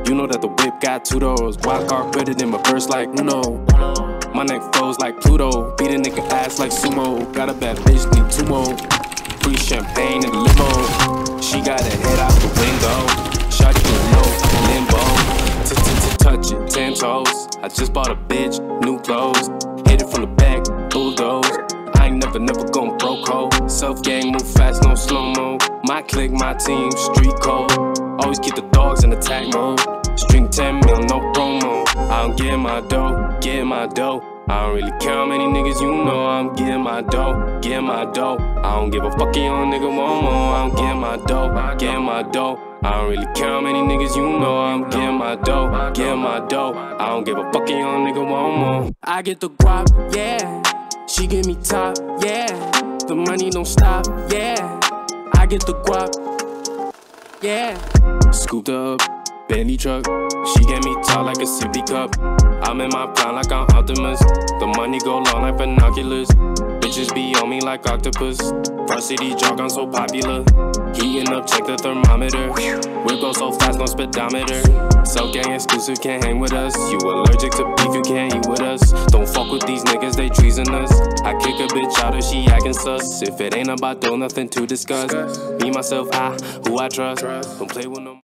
You know that the whip got 2 doors. Wild card better than my verse like Uno. My neck froze like Pluto. Beat a nigga ass like sumo. Got a bad bitch, need 2 more. Free champagne in the limo. She got her head out the window. Shawty in low, limbo. Touch it, 10 toes. I just bought a bitch, new clothes. Hit it from the back, bulldoze. I ain't never gon' broke hoe. Self-gang, move fast, no slow-mo. My clique, my team, street code. Always keep the dogs in attack mode. String 10 mil, no promo. I don't get my dough, get my dough. I don't really care how many niggas you know. I'm getting my dough, getting my dough. I don't give a fuck, you young nigga want more. I'm getting my dough, getting my dough. I don't really care how many niggas you know. I'm getting my dough, getting my dough. I don't give a fuck, you young nigga want more. I get the guap, yeah. She give me top, yeah. The money don't stop, yeah. I get the guap, yeah. Scooped up, Bentley truck. She gave me top like a sippy cup. I'm in my prime like I'm Optimus. The money go long like binoculars. Bitches be on me like octopus. Varsity jog, I'm so popular. Heating up, check the thermometer. Whip go so fast, no speedometer. Self-gang exclusive, can't hang with us. You allergic to beef, you can't eat with us. Don't fuck with these niggas, they treasonous. I kick a bitch out if she acting sus. If it ain't about dough, nothing to discuss. Me, myself, who I trust. Don't play with no